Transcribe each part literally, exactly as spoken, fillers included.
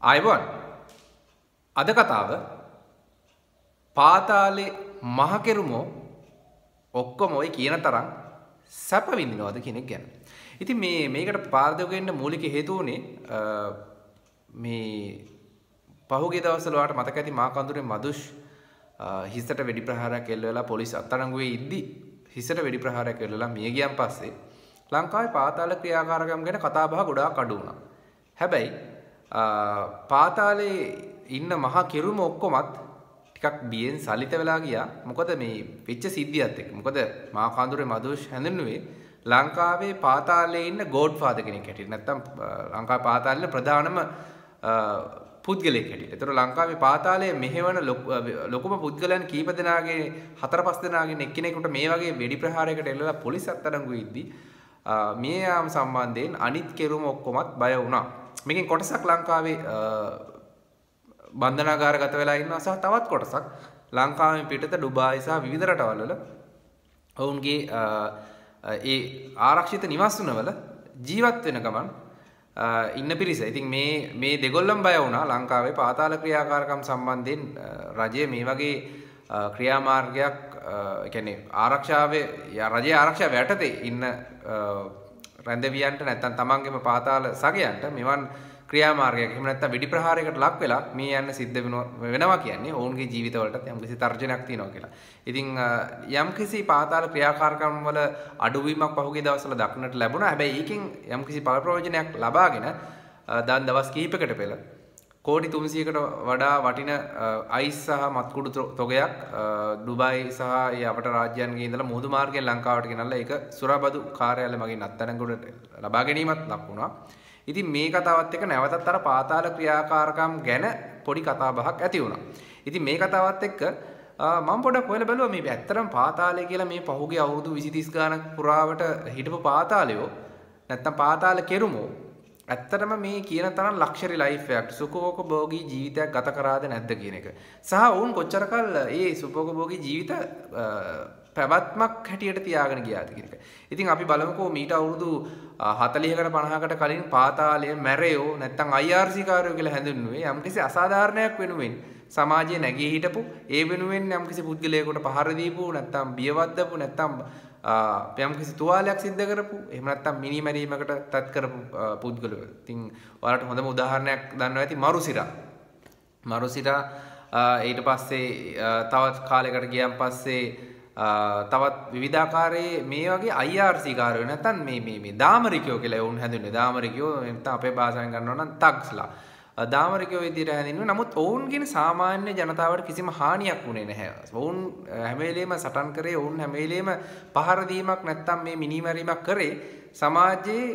ආයුබෝවන් අද කතාව පාතාලේ මහ කෙරුමෝ ඔක්කොම ඔය කියන තරම් සැප විඳිනවද කියන එක ගැන. ඉතින් මේ මේකට පාරදව වෙන්න මූලික හේතුව උනේ මේ පහුගිය දවස්වල ඔයාලට මතක ඇති මා කඳුරේ මදුෂ් හිසට වෙඩි ප්‍රහාරයක් එල්ල වෙලා පොලිස් අත්අඩංගුවේ ඉද්දි හිසට වෙඩි ප්‍රහාරයක් එල්ලලා මිය ගියන් පස්සේ ලංකාවේ පාතාල ක්‍රියාකාරකම් ගැන කතා බහ ගොඩාක් අඩු වුණා. හැබැයි පාතාලේ ඉන්න මහා කිරුම ඔක්කොමත් ටිකක් බියෙන් සලිත වෙලා ගියා. මොකද මේ වෙච්ච සිද්ධියත් එක්ක. මොකද මා කඳුරේ මදුෂ් හැඳින්නුවේ ලංකාවේ පාතාලේ ඉන්න ගෝඩ්ෆාදර් කෙනෙක් හැටියට. නැත්තම් ලංකාවේ පාතාලේ ප්‍රධානම පුද්ගලයෙක් හැටියට. ඒතර ලංකාවේ පාතාලයේ මෙහෙවන ලොකුම පුද්ගලයන් කීප දෙනාගේ හතර පහ දෙනාගෙන් එක්කෙනෙකුට මේ වගේ වෙඩි ප්‍රහාරයකට එල්ලලා පොලිස් අත්අඩංගුවේ ඉද්දි මේ යාම සම්බන්ධයෙන් අනිත් කෙරුම ඔක්කොමත් බය වුණා. මේකෙන් කොටසක් ලංකාවේ බන්ධනාගාරගත වෙලා ඉන්නවා සහ තවත් කොටසක් ලංකාවෙන් පිටත ඩුබායි සහ විවිධ රටවල් වල ඔවුන්ගේ ඒ ආරක්ෂිත නිවාසවල ජීවත් වෙන ගමන් ඉන්න පිරිස. ඉතින් මේ මේ දෙගොල්ලම බය වුණා ලංකාවේ පාතාල ක්‍රියාකාරකම් සම්බන්ධයෙන් රජය මේ වගේ ක්‍රියාමාර්ගයක් ඒ කියන්නේ ආරක්ෂාවේ රජයේ ආරක්ෂාව යටතේ ඉන්න රැඳවියන්ට නැත්නම් තමන්ගේම පාතාල සගයන්ට මෙවන් ක්‍රියාමාර්ගයක් එහෙම නැත්නම් වෙඩි ප්‍රහාරයකට ලක් වෙලා මේ යන්න සිද්ධ වෙනවා කියන්නේ ඔවුන්ගේ ජීවිතවලට යම්කිසි තර්ජනයක් තියෙනවා කියලා. ඉතින් යම්කිසි පාතාල ක්‍රියාකාරකම් වල අඩුවීමක් පහුගිය දවස්වල දක්නට ලැබුණා. හැබැයි ඒකෙන් යම්කිසි පළ ප්‍රයෝජනයක් ලබාගෙන දැන් දවස් කිහිපයකට පෙර කෝටි තුන්සියයකට වඩා වටින අයිස් සහ මත්කුඩු තොගයක් ඩුබායි සහ ඒ අපට රාජ්‍යයන්ගේ ඉඳලා මුහුදු මාර්ගයෙන් ලංකාවට ගෙනල්ලා ඒක සුරාබදු කාර්යාලය මගින් අත්අඩංගුවට ලබා ගැනීමත් ලක් වුණා. ඉතින් මේ කතාවත් එක්ක නැවතත් අර පාතාල ක්‍රියාකාරකම් ගැන පොඩි කතා බහක් ඇති වුණා. ඉතින් මේ කතාවත් එක්ක මම පොඩක් හොයලා බැලුවා මේ ඇත්තටම පාතාලය කියලා මේ පහුගිය අවුරුදු විසි තිස් ගානක් පුරාවට හිටපු පාතාලයෝ නැත්තම් පාතාල කෙරුමෝ ඇත්තටම මේ කියන තරම් ලක්ෂරි ලයිෆ් එකක් සුඛෝපභෝගී ජීවිතයක් ගත කරාද නැද්ද කියන එක. සහ වුන් කොච්චර කල් ඒ සුඛෝපභෝගී ජීවිත පැවැත්මක් හැටියට තියාගෙන ගියාද කියන එක. ඉතින් අපි බලමුකෝ මීට අවුරුදු හතළිහකට පනහකට කලින් පාතාලය මැරයෝ නැත්තම් අයි ආර් සී කාර්යෝ කියලා හැඳින්වුවේ යම්කිසි අසාධාරණයක් වෙනුවෙන් සමාජයේ නැගී හිටපු ඒ වෙනුවෙන් යම්කිසි පුද්ගලයෙකුට පහර දීපු නැත්තම් බියවද්දපු නැත්තම් යම්කිසි තුවාලයක් සිද්ධ කරපු එහෙම නැත්තම් මිනි මැරීමකට තත් කරපු පුද්ගලයෝ. ඉතින් ඔයාලට හොඳම උදාහරණයක් දන්නවා ඇති මරුසිරා. මරුසිරා ඊට පස්සේ තවත් කාලයකට ගියන් පස්සේ තවත් විවිධාකාරයේ මේ වගේ අයි ආර් සී කාර්යෝ නැත්තම් මේ මේ මේ දාමරිකයෝ කියලා වුන් හැඳින්වන්නේ. දාමරිකයෝ නැත්තම් අපේ භාෂාවෙන් ගන්නවා නම් තග්ස්ලා. දාමරිකයෝ විදිහට හැඳින්වුවේ. නමුත් ඔවුන්ගේ සාමාන්‍ය ජනතාවට කිසිම හානියක් වුණේ නැහැ. ඔවුන් හැම වෙලේම සටන් කරේ, ඔවුන් හැම වෙලේම පහර දීමක් නැත්තම් මේ මිනිමැරීමක් කරේ සමාජයේ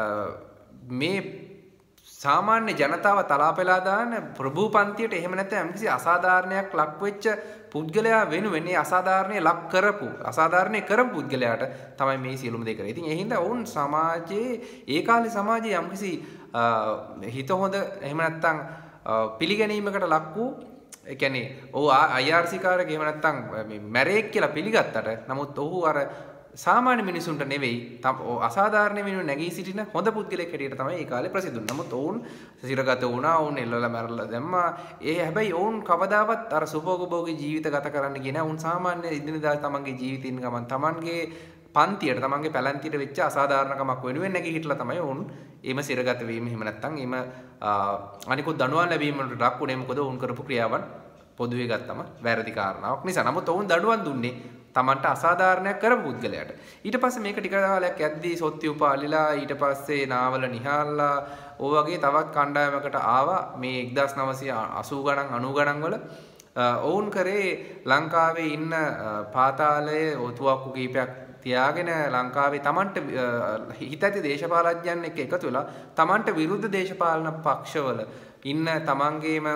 මේ සාමාන්‍ය ජනතාව තලාපෙලා දාන ප්‍රභූ පන්තියට එහෙම නැත්නම් යම්කිසි අසාධාරණයක් ලක් වෙච්ච පුද්ගලයා වෙනුවෙන් ඒ අසාධාරණේ ලක් කරපු අසාධාරණේ කරපු පුද්ගලයාට තමයි මේ සියලුම දේ කරේ. ඉතින් ඒ හින්දා වුන් සමාජයේ ඒ කාලේ සමාජයේ යම්කිසි හිත හොඳ එහෙම නැත්නම් පිළිගැනීමකට ලක් වූ ඒ කියන්නේ ඔව් අයි ආර් සී කාර්යක එහෙම නැත්නම් මේ මැරෙක් කියලා පිළිගත්තට නමුත් ඔහු අර සාමාන්‍ය මිනිසුන්ට නෙවෙයි අසාධාරණ වෙනුවෙන් නැගී සිටින හොඳ පුද්ගලයෙක් හැටියට තමයි ඒ කාලේ ප්‍රසිද්ධ වුනේ. නමුත් ඔවුන් සිරගත වුණා, ඔවුන් එල්ලලා මැරලා දැම්මා. ඒ හැබැයි ඔවුන් කවදාවත් අර සුභෝගභෝගී ජීවිත ගත කරන්න ගියේ නැහැ. ඔවුන් සාමාන්‍ය ඉදිනදා තමන්ගේ ජීවිතින් ගමන් තමන්ගේ පන්තියට තමන්ගේ පැලැන්තියට වෙච්ච අසාධාරණකමක් වෙනුවෙන් නැගී හිටලා තමයි ඔවුන් එීම සිරගත වීම එහෙම නැත්නම් එීම අනිකුත් දඬුවම් ලැබීම වලට ලක් වුණේ. මොකද ඔවුන් කරපු ක්‍රියාවන් පොදුවේ ගත්තම වැරදි කාරණාවක් නිසා. නමුත් ඔවුන් දඬුවම් දුන්නේ තමන්ට අසාධාරණයක් කරපු පුද්ගලයාට. ඊට පස්සේ මේක ටික කාලයක් යද්දී සොත්ති උපාලිලා ඊට පස්සේ නාවල නිහාල්ලා ඔය වගේ තවත් කණ්ඩායමකට ආවා මේ එක්දාස් නවසිය අසූ ගණන් අනූ ගණන් වල ඔවුන් කරේ ලංකාවේ ඉන්න පාතාලයේ ඔතුවක්කු කීපයක් තියාගෙන ලංකාවේ තමන්ට හිත ඇති දේශපාලඥයන් එක්ක එකතු වෙලා තමන්ට විරුද්ධ දේශපාලන පක්ෂවල ඉන්න තමන්ගේම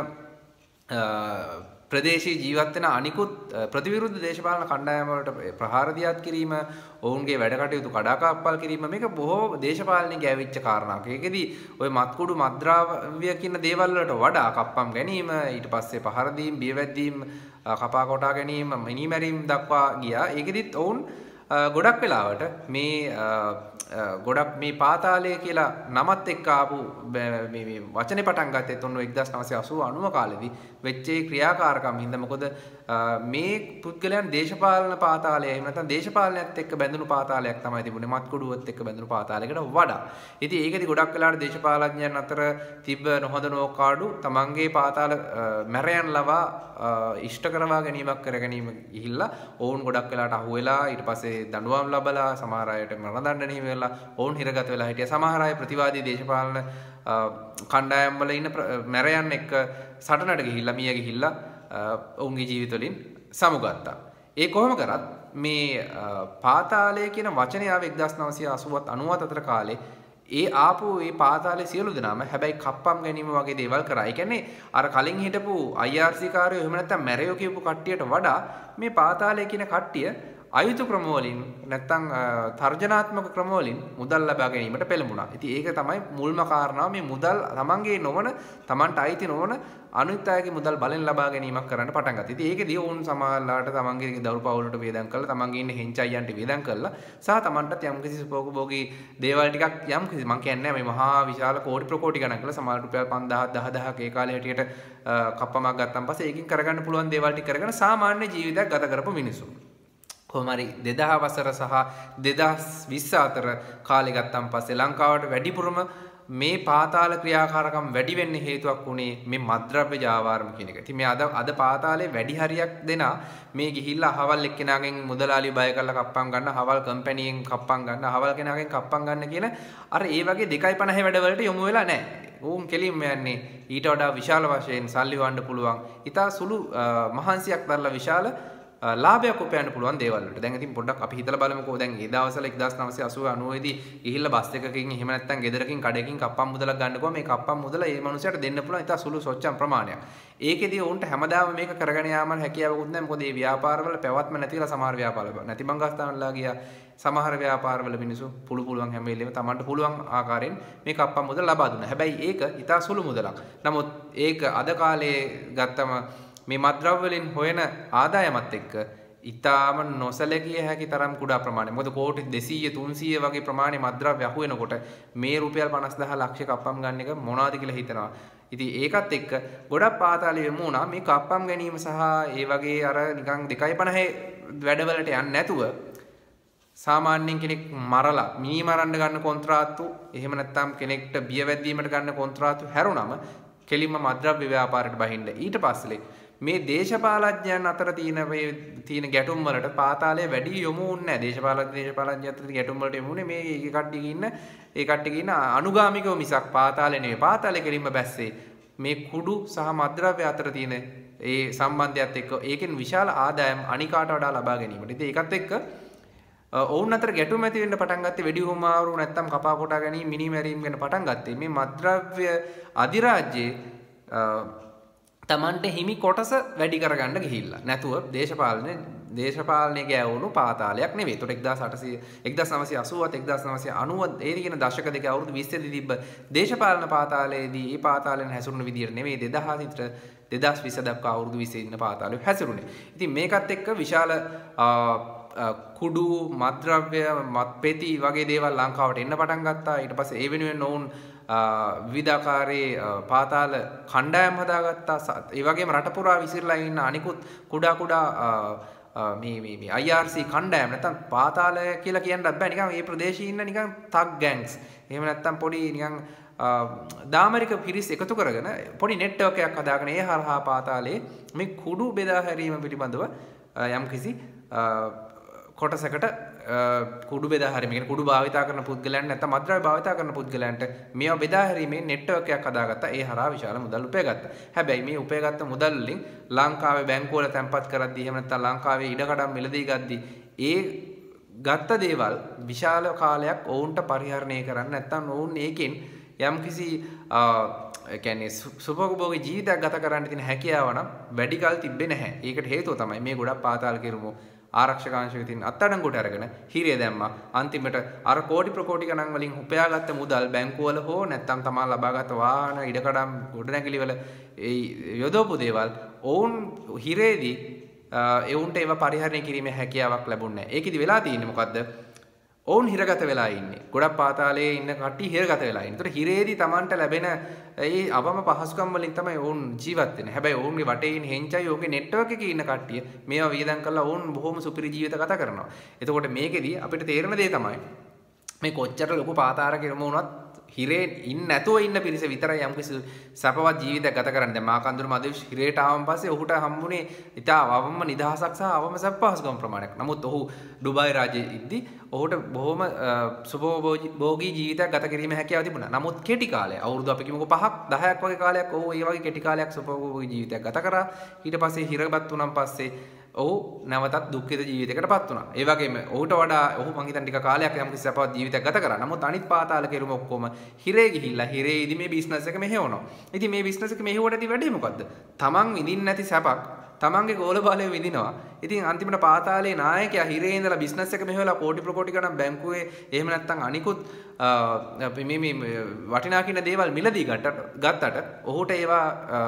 ප්‍රදේශීය ජීවත් වෙන අනිකුත් ප්‍රතිවිරුද්ධ දේශපාලන කණ්ඩායම් වලට ප්‍රහාර දියත් කිරීම, ඔවුන්ගේ වැඩ කටයුතු කඩාකප්පල් කිරීම මේක බොහෝ දේශපාලනික ඇවිච්ච කාරණාවක්. ඒකෙදි ওই මත්කුඩු මත්ද්‍රව්‍ය කියන දේවල් වලට වඩා කප්පම් ගැනීම, ඊට පස්සේ පහර දීම්, බියවැද්දීම්, කපා කොටා ගැනීම, මිනිමැරීම් දක්වා ගියා. ඒකෙදිත් ඔවුන් ගොඩක් වෙලාවට මේ ගොඩක් මේ පාතාලය කියලා නමත් එක්ක ආපු මේ මේ වචනේ පටන් ගත්තේ ඔන්න එක්දාස් නවසිය අසූ අනූව කාලෙදී වෙච්ච ක්‍රියාකාරකම් හින්දා මොකද මේ පුද්ගලයන් දේශපාලන පාතාලය එහෙම නැත්නම් දේශපාලනයත් එක්ක බැඳුණු පාතාලයක් තමයි තිබුණේ මත්කුඩුවත් එක්ක බැඳුණු පාතාලයකට වඩා. ඉතින් ඒකෙදි ගොඩක් වෙලාවට දේශපාලඥයන් අතර තිබ්බ නොහොඳ නෝකාඩු තමන්ගේ පාතාල මැරයන් ලවා ඉෂ්ට කරවා ගැනීමක් කර ගැනීම ගිහිල්ලා ඔවුන් ගොඩක් වෙලාවට අහුවෙලා ඊට පස්සේ දඬුවම් ලබලා සමහර අයට මරණ දඬුවම් හිමි වෙලා ඔවුන් හිරගත වෙලා හිටියා. සමහර අය ප්‍රතිවාදී දේශපාලන කණ්ඩායම් වල ඉන්න මැරයන් එක්ක සටනට ගිහිල්ලා මිය ගිහිල්ලා ඔවුන්ගේ ජීවිත වලින් සමුගත්තා. ඒ කොහොම කරත් මේ පාතාලය කියන වචනේ ආව එක්දාස් නවසිය අසූවත් අනූවත් අතර කාලේ ඒ ආපු ඒ පාතාලේ සියලු දෙනාම හැබැයි කප්පම් ගැනීම වගේ දේවල් කරා. ඒ කියන්නේ අර කලින් හිටපු I R C කාරයෝ එහෙම නැත්නම් මැරයෝ කියපු කට්ටියට වඩා මේ පාතාලය කියන කට්ටිය අයුතු ක්‍රම වලින් නැත්නම් තර්ජනාත්මක ක්‍රම වලින් මුදල් ලබා ගැනීමට පෙළඹුණා. ඉතින් ඒක තමයි මුල්ම කාරණාව මේ මුදල් තමන්ගේ නොවන තමන්ට අයිති නොවන අනිත් අයගේ මුදල් බලෙන් ලබා ගැනීමක් කරන්න පටන් ගත්තා. ඉතින් ඒකෙදී වුන් සමාජලාට තමන්ගේ දරුවෝ පවුලට වේදම් කරලා තමන්ගේ ඉන්න හෙන්චයියන්ට වේදම් කරලා සහ තමන්ටත් යම්කිසි සුපෝගභෝගී දේවල් ටිකක් යම්කිසි මම කියන්නේ මේ මහා විශාල කෝටි ප්‍රකෝටි ගණන් කරලා සමාජ රුපියල් පන්දාහක් දහදහක් ඒ කාලේ හැටියට කප්පමක් ගත්තාන් පස්සේ ඒකින් කරගන්න පුළුවන් දේවල් ටික කරගෙන සාමාන්‍ය ජීවිතයක් ගත කරපු මිනිස්සු. කොහොමරි දෙදහ වසර සහ දෙදහස් විස්ස අතර කාලෙ ගත්තන් පස්සේ ලංකාවට වැඩිපුරම මේ පාතාල ක්‍රියාකාරකම් වැඩි වෙන්න හේතුවක් වුණේ මේ මත්ද්‍රව්‍ය ජාවාරම කියන එක. ඉතින් මේ අද අද පාතාලේ වැඩි හරියක් දෙනා මේ ගිහිල්ලා අහවල් එක්කෙනාගෙන් මුදලාලි බය කරලා කප්පම් ගන්න, අහවල් කම්පැනියෙන් කප්පම් ගන්න, අහවල් කෙනාගෙන් කප්පම් ගන්න කියන අර ඒ වගේ දෙකයි පනහ වැඩවලට යොමු වෙලා නැහැ. ඌන් කෙලින්ම යන්නේ ඊට වඩා විශාල වශයෙන් සල්ලි වන්න පුළුවන්. ඊට සුළු මහන්සියක් දරලා විශාල ලාභයක් උපයන්න පුළුවන් දේවල් වලට. දැන් ඉතින් පොඩ්ඩක් අපි හිතලා බලමුකෝ. දැන් ඒ දවස්වල එක්දාස් නවසිය අසූ අනූව දී ගිහිල්ලා බස් එකකින් එහෙම නැත්නම් ගෙදරකින් කඩකින් කප්පම් මුදලක් ගන්නකො මේ කප්පම් මුදල ඒ මනුස්සයාට දෙන්න පුළුවන් ඉතින් සුළු සොච්චම් ප්‍රමාණයක්. ඒකෙදී උන්ට හැමදාම මේක කරගෙන යාම හැකියාවකුත් නැහැ. මොකද මේ ව්‍යාපාරවල පැවැත්ම නැතිලා සමහර ව්‍යාපාරවල නැති බංගස්ථානවලලා ගියා. සමහර ව්‍යාපාරවල මිනිස්සු පුළු පුළුවන් හැම වෙලෙම Tamanට පුළුවන් ආකාරයෙන් මේ කප්පම් මුදල ලබා දුන්නා. හැබැයි ඒක ඉතා සුළු මුදලක්. නමුත් ඒක අද කාලේ ගත්තම මේ මත්ද්‍රව්‍ය වලින් හොයන ආදායමත් එක්ක ඉතාම නොසැලකිය හැකි තරම් කුඩා ප්‍රමාණයක්. මොකද කෝටි දෙසීය තුන්සීය වගේ ප්‍රමාණයේ මත්ද්‍රව්‍ය අහු වෙනකොට මේ රුපියල් පනස් දහස් ලක්ෂ කප්පම් ගන්න එක මොනවද කියලා හිතනවා. ඉතින් ඒකත් එක්ක ගොඩක් පාතාලි වෙමු වුණා මේ කප්පම් ගැනීම සහ ඒ වගේ අර නිකන් දෙකයි පනහේ වැඩවලට යන්නේ නැතුව සාමාන්‍යයෙන් කෙනෙක් මරලා මිනි මරන්න ගන්න කොන්ත්‍රාත්තු එහෙම නැත්නම් කෙනෙක්ට බිය වැද්දීමට ගන්න කොන්ත්‍රාත්තු හැරුණම කෙලින්ම මත්ද්‍රව්‍ය ව්‍යාපාරයට බහින්න. ඊට පස්සේ මේ දේශපාලඥයන් අතර තියෙන මේ තියෙන ගැටුම් වලට පාතාලය වැඩි යොමු වුන්නේ නැහැ. දේශපාලක දේශපාලඥයන් අතර ගැටුම් වලට යොමු වුනේ මේ ඒ කට්ටියක ඉන්න ඒ කට්ටියක ඉන්න අනුගාමිකව මිසක් පාතාලේ නෙවෙයි. පාතාලේ කෙලින්ම බැස්සේ මේ කුඩු සහ මත්ද්‍රව්‍ය අතර තියෙන ඒ සම්බන්ධයත් එක්ක ඒකෙන් විශාල ආදායම් අනිකාට වඩා ලබා ගැනීමට. ඉතින් ඒකත් එක්ක ඔවුන් අතර ගැටුම් ඇති වෙන්න පටන් ගත්තේ වෙඩි හුවමාරු නැත්තම් කපා කොටා ගැනීම මිනි මැරීම් ගැන පටන් ගත්තේ මේ මත්ද්‍රව්‍ය අධිරාජ්‍යයේ තමන්ට හිමි කොටස වැඩි කරගන්න ගිහිල්ලා. නැතුව දේශපාලනේ දේශපාලනයේ ගෑවුණු පාතාලයක් නෙවෙයි. ඒතකොට එක්දාස් අටසිය එක්දාස් නවසිය අසූවත් එක්දාස් නවසිය අනූව ඒ කියන දශක දෙක අවුරුදු විස්ස දී තිබ්බ දේශපාලන පාතාලයේදී ඒ පාතාලෙන් හැසිරුණු විදියට නෙවෙයි දෙදහස් ඉතර දෙදහස් විස්ස දක්වා අවුරුදු විස්ස ඉන්න පාතාලෙ හැසිරුණේ. ඉතින් මේකත් එක්ක විශාල කුඩු මත්ද්‍රව්‍ය මත්පෙති වගේ දේවල් ලංකාවට එන්න පටන් ගත්තා. ඊට පස්සේ ඒ වෙනුවෙන් ඔවුන් විවිධාකාරයේ පාතාල කණ්ඩායම් හදාගත්තා. ඒ වගේම රට පුරා විසිරලා ඉන්න අනිකුත් කුඩා කුඩා මේ මේ මේ I R C කණ්ඩායම් නැත්නම් පාතාල කියලා කියන්නත් බෑ. නිකන් මේ ප්‍රදේශයේ ඉන්න නිකන් තග් ගෑන්ග්ස්. එහෙම නැත්නම් පොඩි නිකන් දාමරික පිරිස් එකතු කරගෙන පොඩි නෙට්වර්ක් එකක් හදාගෙන ඒ හරහා පාතාලේ මේ කුඩු බෙදා හැරීම පිළිබඳව යම්කිසි කොටසකට කුඩු බෙදා හැරීම කියන්නේ කුඩු භාවිතා කරන පුද්ගලයන් නැත්නම් මත්ද්‍රව්‍ය භාවිතා කරන පුද්ගලයන්ට මේවා බෙදා හැරීමේ නෙට්වර්ක් එකක් හදාගත්තා. ඒ හරහා විශාල මුදල් උපයගත්තා. හැබැයි මේ උපයගත්ත මුදල් වලින් ලංකාවේ බැංකුව වල තැන්පත් කරද්දී එහෙම නැත්නම් ලංකාවේ ඉඩකඩම් මිලදී ගද්දී ඒ ගත්ත දේවල් විශාල කාලයක් ඔවුන්ට පරිහරණය කරන්න නැත්නම් ඔවුන් ඒකෙන් යම්කිසි ඒ කියන්නේ සුභෝගී ජීවිතයක් ගත කරන්න තියෙන හැකියාව නම් වැඩි කල තිබ්බේ නැහැ. ඒකට හේතුව තමයි මේ ගොඩක් පාතාල කිරුමෝ ආරක්ෂකාංශයේ තියෙන අත්අඩංගුවට අරගෙන හිරිය දැම්මා. අන්තිමට අර කෝටි ප්‍රකෝටි ගණන් වලින් උපයාගත්ත මුදල් බැංකුවල හෝ නැත්නම් තමා ලබාගත් වාහන ඉඩකඩම් ගොඩනැගිලි වල ඒ යොදවපු දේවල් ඔවුන් හිරේදී එවුන්ට ඒව පරිහරණය කිරීමේ හැකියාවක් ලැබුණේ නැහැ. ඒකෙදි වෙලා තියෙන්නේ මොකද්ද? ඔවුන් හිරගත වෙලා ඉන්නේ. ගොඩක් පාතාලයේ ඉන්න කට්ටිය හිරගත වෙලා ඉන්නේ. ඒතර හිරේදී Tamanට ලැබෙන ඒ අවම පහසුකම් වලින් තමයි ඔවුන් ජීවත් වෙන්නේ. හැබැයි ඔවුන්ගේ වටේ ඉන්න හෙන්චයි ඔවුන්ගේ නෙට්වර්ක් එකේ ඉන්න කට්ටිය මේවා වියදම් කරලා ඔවුන් බොහොම සුපිරි ජීවිත ගත කරනවා. එතකොට මේකෙදී අපිට තේරෙන දේ තමයි මේ කොච්චර ලොකු පාතාරකෙම වුණත් හිරේ ඉන්න නැතුව ඉන්න පිරිස විතරයි යම්කිසි සපවත් ජීවිතයක් ගත කරන්නේ. දැන් මාකන්දුර මදේශ හිරේට ආවන් පස්සේ ඔහුට හම්බුනේ ඉතා අවම නිදහසක් සහ අවම සපහසුකම් ප්‍රමාණයක්. නමුත් ඔහු ඩුබායි රාජ්‍යයේ ඉද්දි ඔහුට බොහොම සුභෝභෝගී ජීවිතයක් ගත කිරීමේ හැකියාව තිබුණා. නමුත් කෙටි කාලයක් අවුරුදු අපි කිමුකෝ පහක් දහයක් වගේ කාලයක් ඔහු ඒ වගේ කෙටි කාලයක් සුභෝභෝගී ජීවිතයක් ගත කරා. ඊට පස්සේ හිරගත් වුණාන් පස්සේ ඔහු නැවතත් දුක්ඛිත ජීවිතයකටපත් වුණා. ඒ වගේම ඔහුට වඩා ඔහු මං හිතන්නේ ටික කාලයක් යම්කිසි සපවත් ජීවිතයක් ගත කරා. නමුත් අනිත් පාතාල කෙරුම ඔක්කොම හිරේ ගිහිල්ලා හිරේදී මේ බිස්නස් එක මෙහෙවනවා. ඉතින් මේ බිස්නස් එක මෙහෙවුවටදී වැඩේ මොකද්ද? තමන් විඳින්න නැති සැපක් තමන්ගේ ගෝල බලය විඳිනවා. ඉතින් අන්තිමට පාතාලේ නායකයා හිරේ ඉඳලා බිස්නස් එක මෙහෙवला කෝටි ප්‍රකෝටි ගණන් බැංකුවේ එහෙම නැත්නම් අනිකුත් මේ මේ වටිනා කියන දේවල් මිලදී ගත්තට ඔහුට ඒවා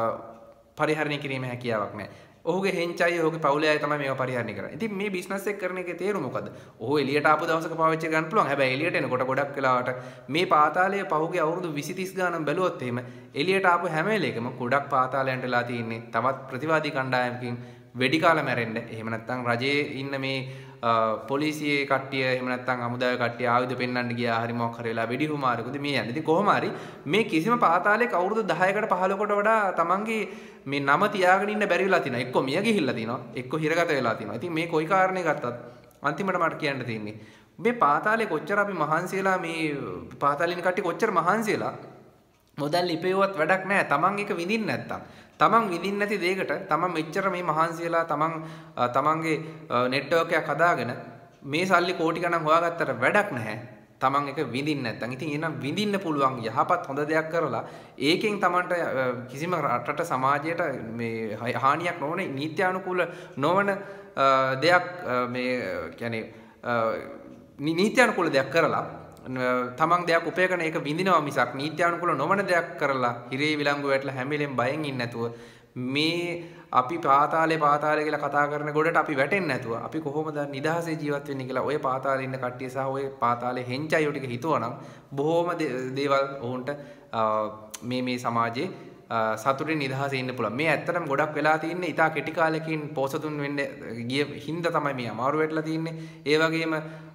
පරිහරණය කිරීමේ හැකියාවක් නැහැ. ඔහුගේ හෙන්චයි ඔහුගේ පවුලේ අය තමයි මේවා පරිහරණය කරන්නේ. ඉතින් මේ බිස්නස් එක කරන එකේ තේරුම මොකද්ද? ඔහු එළියට ආපු දවසක පාවිච්චි ගන්න පුළුවන්. හැබැයි එළියට එනකොට ගොඩක් වෙලාවට මේ පාතාලයේ පහුගේ අවුරුදු විසි තිස් ගානක් බැලුවොත් එහෙම එළියට ආපු හැම වෙලේකම ගොඩක් පාතාලයන්ට වෙලා තියෙන්නේ තවත් ප්‍රතිවාදී කණ්ඩායමකින් වෙඩි කාලා මැරෙන්න. එහෙම නැත්නම් රජයේ ඉන්න මේ පොලිසියේ කට්ටිය එහෙම නැත්නම් හමුදාවේ කට්ටිය ආයුධ පෙන්වන්න ගියා හරි මොකක් හරි වෙලා වෙඩි හුමාරකුද මේ යන්නේ. ඉතින් කොහොම හරි මේ කිසිම පාතාලයක අවුරුදු දහයකට පහළොවකට වඩා තමන්ගේ මේ නම තියාගෙන ඉන්න බැරි වෙලා තිනවා. එක්ක මිය ගිහිල්ලා තිනවා, එක්ක හිරගත වෙලා තිනවා. ඉතින් මේ කොයි කාරණේ ගත්තත් අන්තිමට මට කියන්න තියෙන්නේ මේ පාතාලේ කොච්චර අපි මහන්සි වෙලා මේ පාතාලින් කට්ටිය කොච්චර මහන්සි වෙලා මොදල් ලිපේවත් වැඩක් නැහැ. තමන් එක විඳින්න නැත්තම්. තමන් විඳින්න නැති දෙයකට තමන් මෙච්චර මේ මහන්සි වෙලා තමන් තමන්ගේ නෙට්වර්ක් එකක් හදාගෙන මේ සල්ලි කෝටි ගණන් හොයාගත්තට වැඩක් නැහැ. තමන් එක විඳින්න නැත්තම්. ඉතින් එහෙනම් විඳින්න පුළුවන් යහපත් හොඳ දෙයක් කරලා ඒකෙන් තමන්ට කිසිම රටට සමාජයට මේ හානියක් නොවන නීත්‍යානුකූල නොවන දෙයක් මේ කියන්නේ නීත්‍යානුකූල දෙයක් කරලා තමන් දෙයක් උපයගෙන ඒක විඳිනවා මිසක් නීත්‍යානුකූල නොවන දෙයක් කරලා හිරේ විලංගු වැටලා හැම වෙලෙම බයෙන් ඉන්නේ නැතුව මේ අපි පාතාලේ පාතාලේ කියලා කතා කරන ගොඩට අපි වැටෙන්නේ නැතුව අපි කොහොමද නිදහසේ ජීවත් වෙන්නේ කියලා ඔය පාතාලේ ඉන්න කට්ටිය සහ ඔය පාතාලේ හෙන්චයිෝ ටික හිතුවනම් බොහොම දේවල් ඔවුන්ට මේ මේ සමාජයේ සතුටින් නිදහසේ ඉන්න පුළුවන්. මේ ඇත්තටම ගොඩක් වෙලා තින්නේ ඉතා කෙටි කාලෙකින් පෝසතුන් වෙන්න ගිය හින්දා තමයි මේ අමාරු වෙట్లా තින්නේ. ඒ වගේම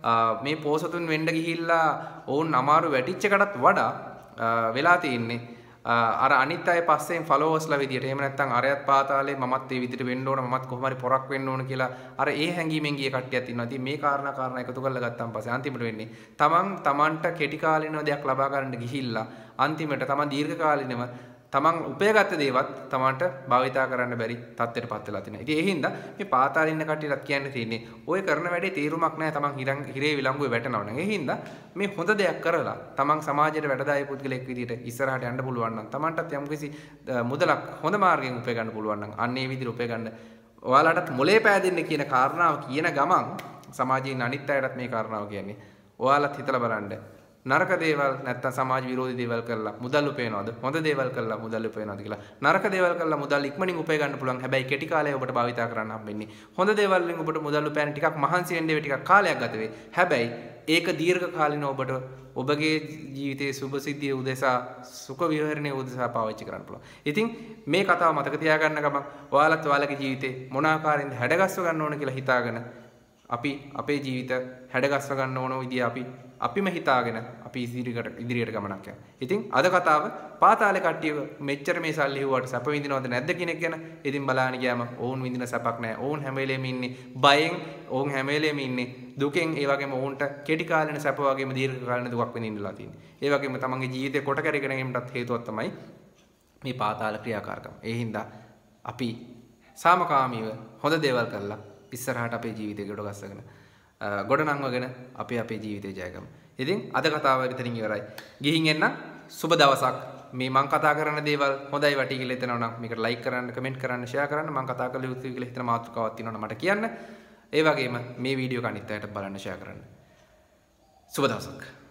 මේ පෝසතුන් වෙන්න ගිහිල්ලා ඔවුන් අමාරු වැටිච්ච එකටත් වඩා වෙලා තින්නේ අර අනිත් අය පස්සෙන් ෆලෝවර්ස්ලා විදියට එහෙම නැත්නම් අරයත් පාතාලේ මමත් ඒ විදියට වෙන්න ඕන මමත් කොහොම හරි පොරක් වෙන්න ඕන කියලා අර ඒ හැංගීමෙන් ගිය කට්ටියක් ඉන්නවා. ඉතින් මේ කාරණා කාරණා එකතු කරලා ගත්තාන් පස්සේ අන්තිමට වෙන්නේ තමන් තමන්ට කෙටි කාලිනව දෙයක් ලබා ගන්න ගිහිල්ලා අන්තිමට තමන් දීර්ඝ කාලිනව තමන් උපයගත්ත දේවත් තමන්ට භාවිතා කරන්න බැරි තත්ත්වයට පත් වෙලා තිනවා. ඉතින් ඒ හින්දා මේ පාතාලේ ඉන්න කට්ටියටත් කියන්න තියෙන්නේ ඔය කරන වැඩේ තීරුමක් නැහැ තමන් හිරේ විලංගුවේ වැටෙනවා නම්. ඒ හින්දා මේ හොඳ දෙයක් කරලා තමන් සමාජයට වැඩදායී පුද්ගලෙක් විදියට ඉස්සරහට යන්න පුළුවන් නම් තමන්ටත් යම්කිසි මුදලක් හොඳ මාර්ගයෙන් උපය ගන්න පුළුවන් නම් අන්න ඒ විදිහට උපය ගන්න ඔයාලටත් මොලේ පෑදෙන්න කියන කාරණාව කියන ගමන් සමාජයේ අනිත් අයටත් මේ කාරණාව කියන්නේ ඔයාලත් හිතලා බලන්න. නරක දේවල් නැත්තම් සමාජ විරෝධී දේවල් කරලා මුදල් උපයනවද? හොඳ දේවල් කරලා මුදල් උපයනවද කියලා. නරක දේවල් කරලා මුදල් ඉක්මනින් උපය ගන්න පුළුවන්. හැබැයි කෙටි කාලයක් ඔබට භාවිතා කරන්න හම්බෙන්නේ. හොඳ දේවල් වලින් ඔබට මුදල් උපයන්න ටිකක් මහන්සි වෙන්න වෙයි, ටිකක් කාලයක් ගත වෙයි. හැබැයි ඒක දීර්ඝ කාලිනව ඔබට ඔබගේ ජීවිතයේ සුභ සිද්ධිය උදෙසා සුඛ විහරණයේ උදෙසා පාවිච්චි කරන්න පුළුවන්. ඉතින් මේ කතාව මතක තියාගන්න ගමන් ඔයාලත් ඔයාලගේ ජීවිතේ මොන ආකාරයෙන්ද හැඩගස්ව ගන්න ඕන කියලා හිතාගෙන අපි අපේ ජීවිත හැඩගස්ව ගන්න ඕන විදිය අපි අපිම හිතාගෙන අපි ඉදිරියට ඉදිරියට ගමනක් යනවා. ඉතින් අද කතාව පාතාලේ කට්ටිය මෙච්චර මේ සල්ලි හුවට සැප විඳිනවද නැද්ද කියන එක ගැන ඉතින් බලාගෙන ගියාම ඕන් විඳින සැපක් නැහැ. ඕන් හැම වෙලෙම ඉන්නේ බයෙන්, ඕන් හැම වෙලෙම ඉන්නේ දුකෙන්. ඒ වගේම ඕන්ට කෙටි කාලින සැප වගේම දීර්ඝ කාලින දුකක් විඳින්නලා තියෙන්නේ. ඒ වගේම තමන්ගේ ජීවිතේ කොට කැරගෙන ගැනීමටත් හේතුවක් තමයි මේ පාතාල ක්‍රියාකාරකම්. ඒ හින්දා අපි සාමකාමීව හොඳ දේවල් කරලා ඉස්සරහට අපේ ජීවිතේ ගොඩ ගස්සගෙන ගොඩනංවගෙන අපි අපේ ජීවිතේ ජය ගමු. ඉතින් අද කතාව ඉතින් ඉවරයි. ගිහින් එන්න සුබ දවසක්. මේ මම කතා කරන දේවල් හොඳයි වටි කියලා හිතනවා නම් මේකට ලයික් කරන්න, කමෙන්ට් කරන්න, ෂෙයා කරන්න. මම කතා කළ යුතු කියලා හිතන මාතෘකාවක් තියෙනවා නම් මට කියන්න. ඒ වගේම මේ වීඩියෝ එක අනිත් අයට බලන්න ෂෙයා කරන්න. සුබ දවසක්.